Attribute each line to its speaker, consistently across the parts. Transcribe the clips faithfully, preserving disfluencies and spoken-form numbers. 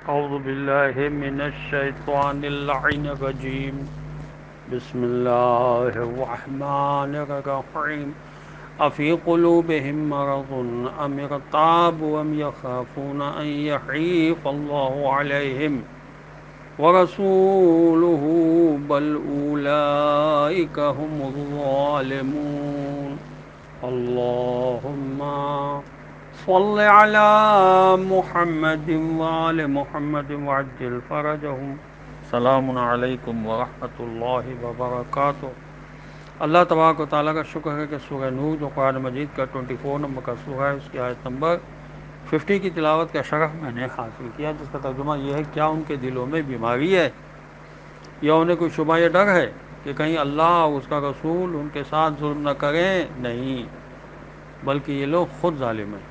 Speaker 1: أعوذ بالله من الشيطان اللعين الرجيم بسم الله الرحمن الرحيم أفي قلوبهم مرض أم ارتابوا أم يخافون أن يحيف الله عليهم ورسوله بل أولئك هم الظالمون اللهم صل على محمد وآل محمد وعجل فرجهم سلام علیکم ورحمۃ اللہ وبرکاتہ۔ اللہ تبارک و تعالیٰ کا شکر ہے کہ سورہ نور جو قرآن مجید کا چوبیس نمبر کا سورہ ہے، اس کی آیت نمبر پچاس کی تلاوت کا شرف میں نے حاصل کیا، جس کا ترجمہ یہ ہے کیا ان کے دلوں میں بیماری ہے یا انہیں کوئی شبہ یا ڈر ہے کہ کہیں اللہ اور اس کا رسول ان کے ساتھ ظلم نہ کریں؟ نہیں، بلکہ یہ لوگ خود ظالم ہیں۔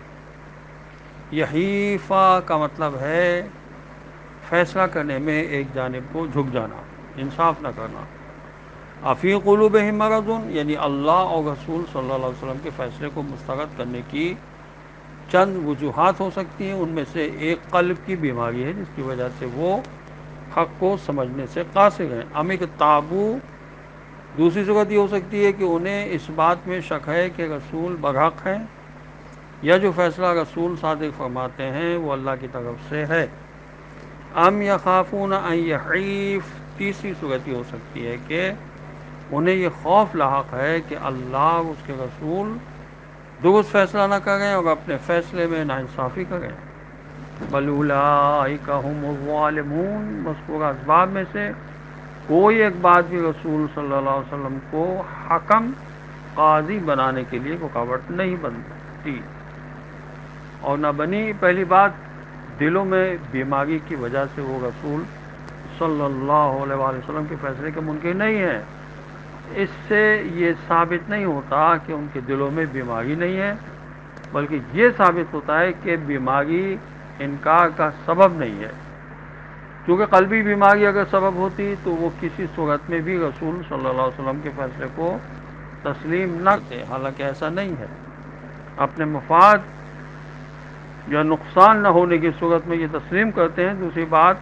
Speaker 1: یحیفہ کا مطلب ہے فیصلہ کرنے میں ایک جانب کو جھک جانا، انصاف نہ کرنا۔ افی قلوبہم مرض یعنی اللہ اور رسول صلی اللہ علیہ وسلم کے فیصلے کو مسترد کرنے کی چند وجوہات ہو سکتی ہیں، ان میں سے ایک قلب کی بیماری ہے جس کی وجہ سے وہ حق کو سمجھنے سے قاصر ہیں۔ امک تابو دوسری صورت یہ ہو سکتی ہے کہ انہیں اس بات میں شک ہے کہ رسول برحق ہیں یا جو فیصلہ رسول صادق فرماتے ہیں وہ اللہ کی طرف سے ہے۔ ام یخافون ان یحیف تیسری صورت یہ ہو سکتی ہے کہ انہیں یہ خوف لاحق ہے کہ اللہ اور اس کے رسول درست فیصلہ نہ کریں اور اپنے فیصلے میں ناانصافی کریں۔ بل اولئک هم الظالمون مذکورہ اسباب میں سے کوئی ایک بات بھی رسول صلی اللہ علیہ وسلم کو حکم قاضی بنانے کے لیے رکاوٹ نہیں بنتی اور نہ بنی۔ پہلی بات، دلوں میں بیماری کی وجہ سے وہ رسول صلی اللہ علیہ وآلہ وسلم کے فیصلے کے منکر نہیں ہیں۔ اس سے یہ ثابت نہیں ہوتا کہ ان کے دلوں میں بیماری نہیں ہے، بلکہ یہ ثابت ہوتا ہے کہ بیماری انکار کا سبب نہیں ہے، کیونکہ قلبی بیماری اگر سبب ہوتی تو وہ کسی صورت میں بھی رسول صلی اللہ علیہ وسلم کے فیصلے کو تسلیم نہ کرتے، حالانکہ ایسا نہیں ہے۔ اپنے مفاد یا نقصان نہ ہونے کی صورت میں یہ تسلیم کرتے ہیں۔ دوسری بات،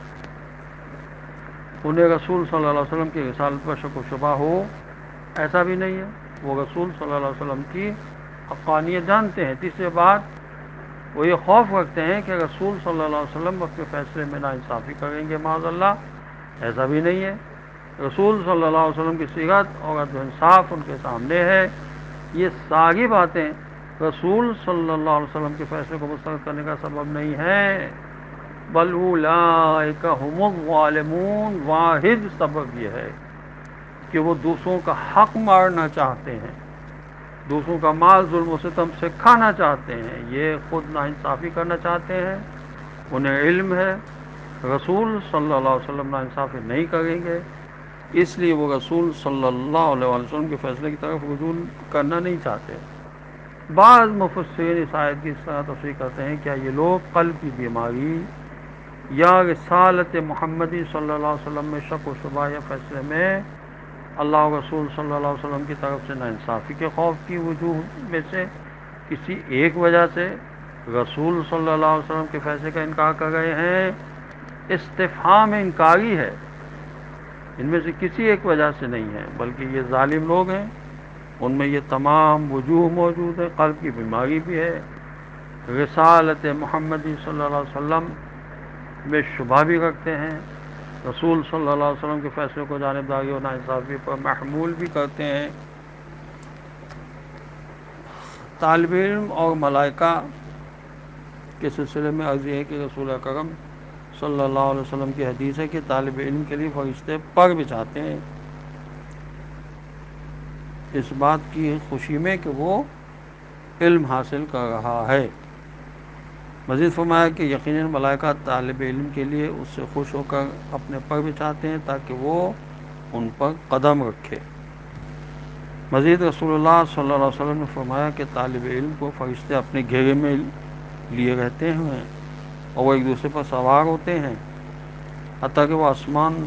Speaker 1: انہیں رسول صلی اللہ علیہ وسلم کی رسالت پر شک و شبہ ہو، ایسا بھی نہیں ہے، وہ رسول صلی اللہ علیہ وسلم کی حقانیت جانتے ہیں۔ تیسری بات، وہ یہ خوف رکھتے ہیں کہ رسول صلی اللہ علیہ وسلم اپنے فیصلے میں ناانصافی کریں گے، معاذ اللہ، ایسا بھی نہیں ہے۔ رسول صلی اللہ علیہ وسلم کی سیرت اور عدل و انصاف ان کے سامنے ہے۔ یہ ساری باتیں رسول صلی اللہ علیہ وسلم کے فیصلے کو مسترد کرنے کا سبب نہیں ہے، بل اولئک هم الظالمون واحد سبب یہ ہے کہ وہ دوسروں کا حق مارنا چاہتے ہیں، دوسروں کا مال ظلم و ستم سے کھانا چاہتے ہیں، یہ خود ناانصافی کرنا چاہتے ہیں۔ انہیں علم ہے رسول صلی اللہ علیہ وسلم ناانصافی نہیں کریں گے، اس لیے وہ رسول صلی اللہ علیہ وسلم کے فیصلے کی طرف رجوع کرنا نہیں چاہتے۔ بعض مفسرین اس آیت کی اس طرح تفسیر کرتے ہیں، کیا یہ لوگ قلب کی بیماری یا رسالت محمدی صلی اللہ علیہ وسلم میں شک و شبہ یا فیصلے میں اللہ و رسول صلی اللہ علیہ وسلم کی طرف سے ناانصافی کے خوف کی وجوہ میں سے کسی ایک وجہ سے رسول صلی اللہ علیہ وسلم کے فیصلے کا انکار کر رہے ہیں؟ استفہام انکاری ہے، ان میں سے کسی ایک وجہ سے نہیں ہے، بلکہ یہ ظالم لوگ ہیں، ان میں یہ تمام وجوہ موجود ہے۔ قلب کی بیماری بھی ہے، رسالت محمدی صلی اللہ علیہ وسلم میں شبہ بھی رکھتے ہیں، رسول صلی اللہ علیہ وسلم کے فیصلے کو جانبداری اور ناانصافی پر محمول بھی کرتے ہیں۔ طالب علم اور ملائکہ کے سلسلے میں عرض یہ ہے کہ رسول اکرم صلی اللہ علیہ وسلم کی حدیث ہے کہ طالب علم کے لیے فرشتے پر بچھاتے ہیں اس بات کی خوشی میں کہ وہ علم حاصل کر رہا ہے۔ مزید فرمایا کہ یقیناً ملائکہ طالب علم کے لیے اس سے خوش ہو کر اپنے پر بچھاتے ہیں تاکہ وہ ان پر قدم رکھے۔ مزید رسول اللہ صلی اللہ علیہ وسلم نے فرمایا کہ طالب علم کو فرشتے اپنے گھیرے میں لیے رہتے ہیں اور وہ ایک دوسرے پر سوار ہوتے ہیں حتیٰ کہ وہ آسمان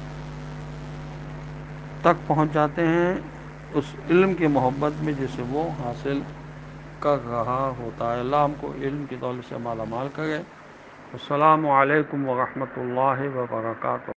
Speaker 1: تک پہنچ جاتے ہیں اس علم کی محبت میں جسے وہ حاصل کر رہا ہوتا ہے۔ اللہ ہم کو علم کی دولت سے مالا مال کرے۔ السلام علیکم ورحمۃ اللہ وبرکاتہ.